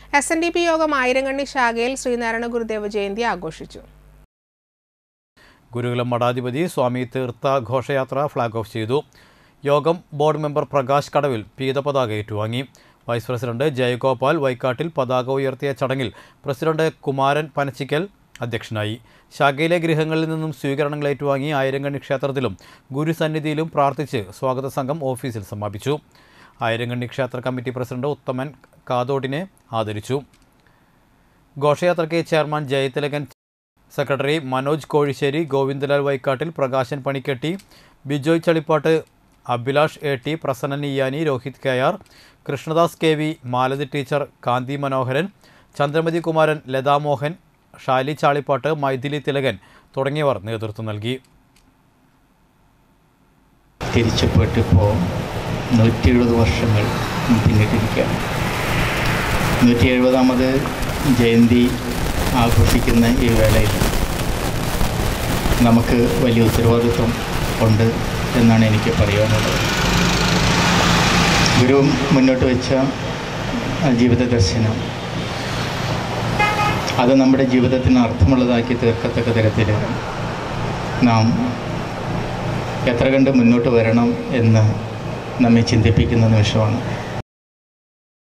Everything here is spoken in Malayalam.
SNDP യോഗം ആയിരങ്കണ്ണി ശാഖയിൽ ശ്രീനാരായണ ഗുരുദേവ ജയന്തി ആഘോഷിച്ചു. ഗുരുകുലം മഠാധിപതി സ്വാമി തീർത്ഥ ഘോഷയാത്ര ഫ്ലാഗ് ഓഫ് ചെയ്തു. യോഗം ബോർഡ് മെമ്പർ പ്രകാശ് കടവിൽ പീതപതാക ഏറ്റുവാങ്ങി. വൈസ് പ്രസിഡന്റ് ജയഗോപാൽ വൈക്കാട്ടിൽ പതാക ഉയർത്തിയ ചടങ്ങിൽ പ്രസിഡന്റ് കുമാരൻ പനച്ചിക്കൽ അധ്യക്ഷനായി. ശാഖയിലെ ഗൃഹങ്ങളിൽ നിന്നും സ്വീകരണങ്ങൾ ഏറ്റുവാങ്ങി ആയിരങ്കണ്ണി ക്ഷേത്രത്തിലും ഗുരുസന്നിധിയിലും പ്രാർത്ഥിച്ച് സ്വാഗത സംഘം ഓഫീസിൽ സമാപിച്ചു. ആയിരങ്കണ്ണി ക്ഷേത്ര കമ്മിറ്റി പ്രസിഡന്റ് ഉത്തമൻ കാതോടിനെ ആദരിച്ചു. ഘോഷയാത്രയ്ക്ക് chairman Jayathilakan, secretary Manoj Kozhissery, Govindalal Vaikkattil, Prakashan Panikketti, Bijoy Chalippattu, Abhilash AT, Prasannan Iyani, Rohit KR, Krishnadas KV, Malathi teacher, Kanthi Manoharan, Chandramathi Kumaran, Lathamohan, Shali Chalippattu, Mythili Thilakan തുടങ്ങിയവർ നേതൃത്വം നൽകി. തിരിച്ചപ്പെട്ടിപ്പോൾ 170 വർഷങ്ങൾ പിന്നിട്ടിരിക്കുകയാണ്. 170ാമത് ജയന്തി ആഘോഷിക്കുന്ന ഈ വേളയിൽ നമുക്ക് വലിയ ഉത്തരവാദിത്വം ഉണ്ട് എന്നാണ് എനിക്ക് പറയാനുള്ളത്. ഗുരു മുന്നോട്ട് വെച്ച ജീവിത ദർശനം അത് നമ്മുടെ ജീവിതത്തിന് അർത്ഥമുള്ളതാക്കി തീർക്കത്തക്ക തരത്തിൽ നാം എത്ര കണ്ട് മുന്നോട്ട് വരണം എന്ന് നമ്മെ ചിന്തിപ്പിക്കുന്ന നിമിഷമാണ്.